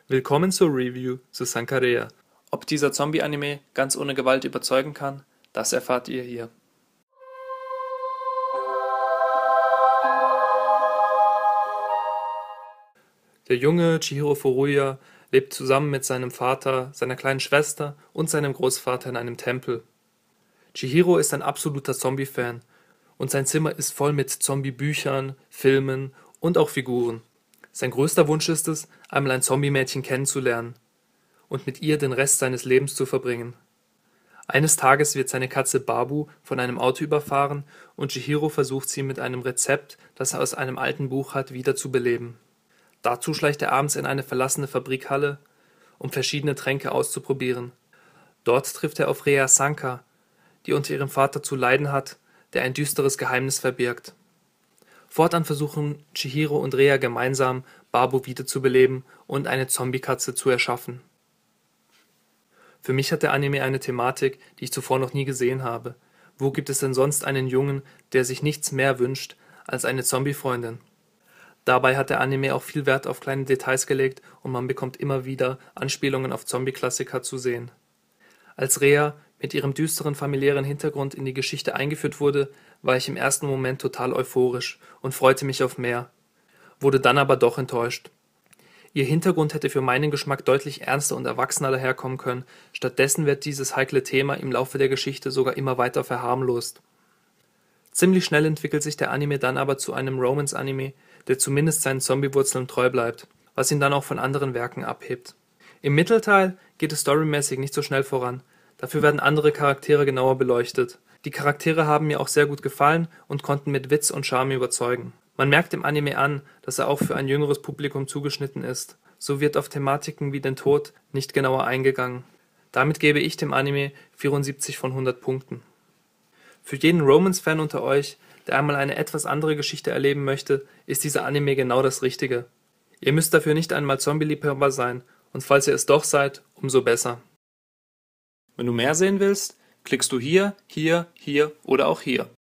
Willkommen zur Review zu Sankarea. Ob dieser Zombie-Anime ganz ohne Gewalt überzeugen kann, das erfahrt ihr hier. Der junge Chihiro Furuya lebt zusammen mit seinem Vater, seiner kleinen Schwester und seinem Großvater in einem Tempel. Chihiro ist ein absoluter Zombie-Fan und sein Zimmer ist voll mit Zombie-Büchern, Filmen und auch Figuren. Sein größter Wunsch ist es, einmal ein Zombie-Mädchen kennenzulernen und mit ihr den Rest seines Lebens zu verbringen. Eines Tages wird seine Katze Babu von einem Auto überfahren und Chihiro versucht sie mit einem Rezept, das er aus einem alten Buch hat, wieder zu beleben. Dazu schleicht er abends in eine verlassene Fabrikhalle, um verschiedene Tränke auszuprobieren. Dort trifft er auf Rea Sanka, die unter ihrem Vater zu leiden hat, der ein düsteres Geheimnis verbirgt. Fortan versuchen Chihiro und Rea gemeinsam, Babu wiederzubeleben und eine Zombie-Katze zu erschaffen. Für mich hat der Anime eine Thematik, die ich zuvor noch nie gesehen habe. Wo gibt es denn sonst einen Jungen, der sich nichts mehr wünscht als eine Zombie-Freundin? Dabei hat der Anime auch viel Wert auf kleine Details gelegt und man bekommt immer wieder Anspielungen auf Zombie-Klassiker zu sehen. Als Rea mit ihrem düsteren familiären Hintergrund in die Geschichte eingeführt wurde, war ich im ersten Moment total euphorisch und freute mich auf mehr, wurde dann aber doch enttäuscht. Ihr Hintergrund hätte für meinen Geschmack deutlich ernster und erwachsener daherkommen können, stattdessen wird dieses heikle Thema im Laufe der Geschichte sogar immer weiter verharmlost. Ziemlich schnell entwickelt sich der Anime dann aber zu einem Romance-Anime, der zumindest seinen Zombie-Wurzeln treu bleibt, was ihn dann auch von anderen Werken abhebt. Im Mittelteil geht es storymäßig nicht so schnell voran, dafür werden andere Charaktere genauer beleuchtet. Die Charaktere haben mir auch sehr gut gefallen und konnten mit Witz und Charme überzeugen. Man merkt dem Anime an, dass er auch für ein jüngeres Publikum zugeschnitten ist. So wird auf Thematiken wie den Tod nicht genauer eingegangen. Damit gebe ich dem Anime 74 von 100 Punkten. Für jeden Romance-Fan unter euch, der einmal eine etwas andere Geschichte erleben möchte, ist dieser Anime genau das Richtige. Ihr müsst dafür nicht einmal Zombie-Liebhaber sein, und falls ihr es doch seid, umso besser. Wenn du mehr sehen willst, klickst du hier oder auch hier.